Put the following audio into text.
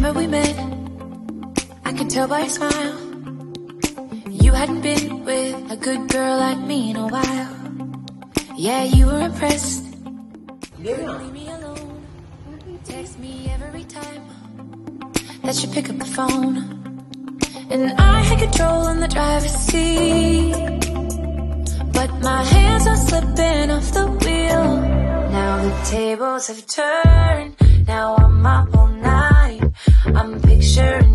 Remember we met, I could tell by your smile. You hadn't been with a good girl like me in a while. Yeah, you were impressed. Leave me alone. Text me every time that you pick up the phone. And I had control in the driver's seat, but my hands are slipping off the wheel. Now the tables have turned. Now I'm up all night. I'm picturing